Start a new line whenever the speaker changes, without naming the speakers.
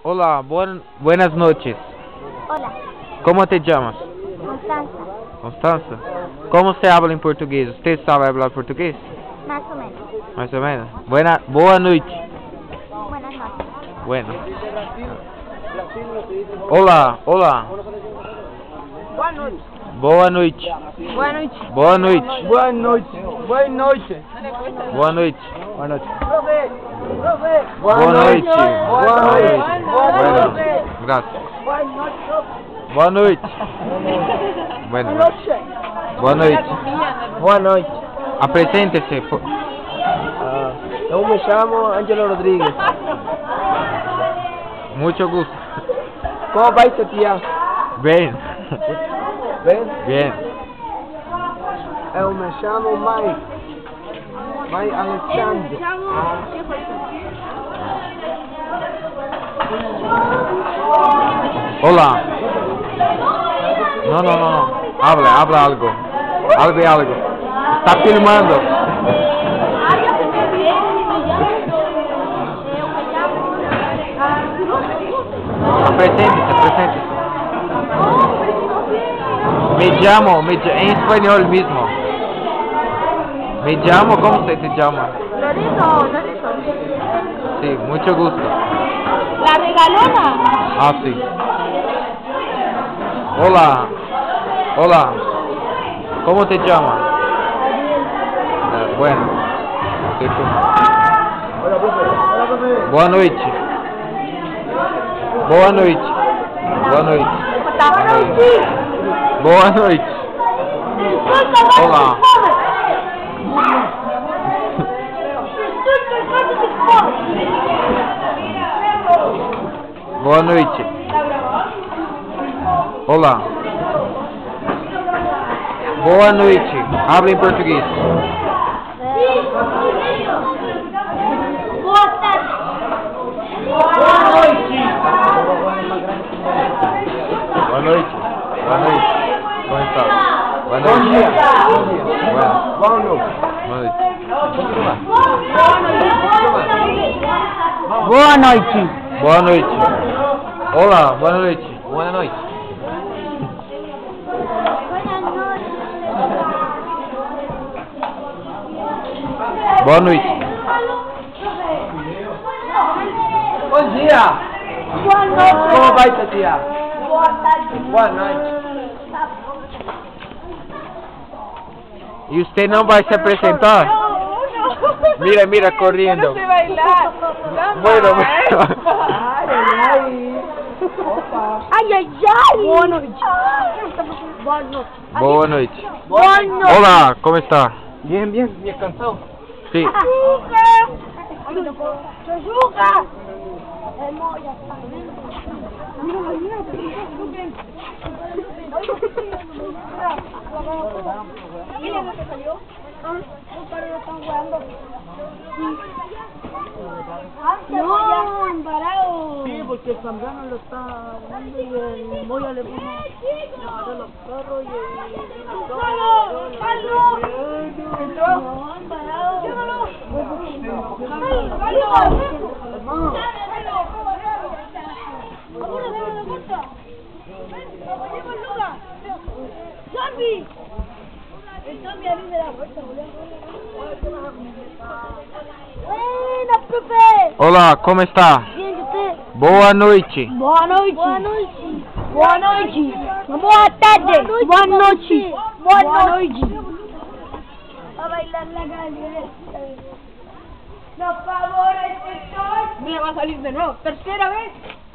Hola, buenas noches.
Hola,
¿Cómo te llamas?
Constanza,
Constanza. ¿Cómo se habla en portugués? ¿Usted sabe hablar portugués?
más o menos.
Más o menos. Boa noite.
Buenas noches.
Bueno. Hola.
Boa noite.
Boa noite.
Boa noite.
Boa noite.
Boa noite. Boa noite.
Boa noite.
Boa noite.
Boa noite.
Boa noite.
Bueno, gracias. Boa noite. Bueno. Boa noite.
Boa noite.
Apresente-se.
Eu me chamo Angelo Rodrigues.
Mucho gusto.
Como vai, tia?
Bien.
Bem?
Bien.
Eu me chamo Mike. Mike Alexander.
Hola. No. Habla algo. Hable algo. Está filmando. Presente. Me llamo, en español mismo. Me llamo, ¿cómo se te llama?
Lorito.
Sí, mucho gusto.
La regalona.
Ah, sí. Hola. ¿Cómo te llamas? Bueno. Sí, tú.
Hola, profe.
Boa noite. Boa noite. Olá. Boa noite. Olá. Boa noite. Habla em português.
Boa tarde.
Boa noite. Como está? Boa
Bom
noite.
dia.
Boa noite.
Boa noite.
Olá, boa noite.
Boa noite.
Boa noite.
Bom dia.
Boa noite.
Como vai, tia?
Boa tarde.
Boa noite.
E você não vai se apresentar? Mira, corriendo.
No sé bailar.
Bueno.
Ay. Boa noite.
Boa noite.
Boa noite.
Olá, como está?
Bien, cansado.
Sí.
Juca. No, embarado.
Sí, porque el Zambrano lo está dando y el Moya le puso, le agarró los perros y
No, embarado. Buena, profe.
Olá, como está?
Bien, ¿y usted?
Boa noite.
Boa noite. Boa noite. Boa tarde. Boa noite. Boa noite. A bailar la calle. Los favores que soy.
me va a salir de nuevo. Tercera vez.